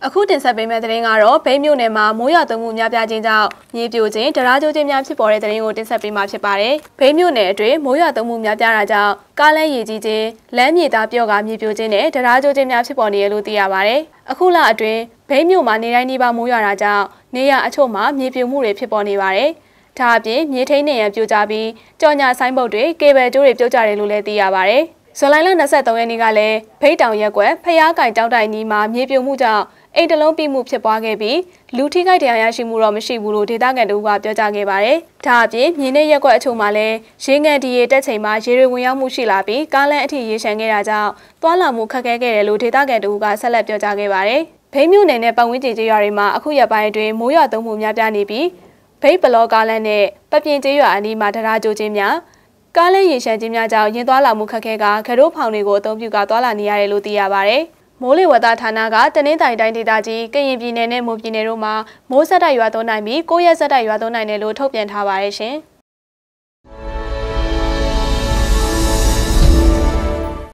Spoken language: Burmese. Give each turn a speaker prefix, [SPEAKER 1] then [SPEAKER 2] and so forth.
[SPEAKER 1] အခုတင်ဆက်ပေးမယ့်သတင်းကတော့မြိတ်မြို့နယ်မှာမိုးရွာသွန်းမှုများပြားခြင်းကြောင့်မြေပြိုခြင်း၊တရားကျိုးခြင်းများဖြစ်ပေါ်တဲ့သတင်းကိုတင်ဆက်ပေးမှာဖြစ်ပါတယ်။မြိတ်မြို့နယ်အတွင်းမိုးရွာသွန်းမှုများပြားတာကြောင့်ကားလမ်းရေကြီးခြင်း၊လမ်းမြေသားပြော့ကမြေပြိုခြင်းနဲ့တရားကျိုးခြင်းများဖြစ်ပေါ်နေရလို့သိရပါတယ်။အခုလအတွင်းမြိတ်မြို့မှာနေတိုင်းနှီးပါမိုးရွာတာကြောင့်နေရအချို့မှာမြေပြိုမှုတွေဖြစ်ပေါ်နေပါတယ်။ဒါအပြင်မြေထိန်းနေရန်ပြိုကျပြီးကြော်ညာဆိုင်ဘုတ်တွေကေဘယ်ကျိုးတွေပြုတ်ကျတယ်လို့လည်းသိရပါတယ်။ဇွန်လ23ရက်နေ့ကလည်းဖိတ်တောင်ရက်ကွက်ဖျားကင်တောက်တိုင်နီးမှာမြေပြိုမှုကြောင့်အိမ်တလုံးပြမှုဖြစ်ပွားခဲ့ပြီးလူထိခိုက်ဒဏ်ရာရရှိမှုတော့မရှိဘူးလို့ဒေသခံတို့ကပြောကြားခဲ့ပါတယ်။ဒါအပြင်မြေနေရက်ကွက်အချို့မှာလည်းရေငန်ဒီရေတက်ချိန်မှာရေတွေဝင်ရောက်မှုရှိလာပြီးကားလမ်းအထိရေရှမ်းခဲ့တာကြောင့်သွာလာမှုခက်ခဲခဲ့တယ်လို့ဒေသခံတို့ကဆက်လက်ပြောကြားခဲ့ပါတယ်။မြိတ်မြို့နယ်နဲ့ပတ်ဝန်းကျင်ကျေးရွာတွေမှာအခုရက်ပိုင်းအတွင်းမိုးရွာသွန်းမှုများပြားနေပြီးမြိတ်ဘလော့ကားလမ်းနဲ့ပပြင်းကျေးရွာအနီးမှာတရားကျိုးခြင်းများကားလမ်းရေရှမ်းခြင်းများကြောင့်ရင်သွားလာမှုခက်ခဲကခရိုးဖောင်တွေကိုအသုံးပြုကသွားလာနေရတယ်လို့သိရပါတယ်။မိုးလေဝသဌာနကတနင်္သာရီတိုင်းဒေသကြီးကရင်ပြည်နယ်နဲ့မွန်ပြည်နယ်တို့မှာမိုးဆက်တိုက်ရွာသွန်းနိုင်ပြီး9ရက်ဆက်တိုက်ရွာသွန်းနိုင်တယ်လို့ထုတ်ပြန်ထားပါတယ်ရှင်။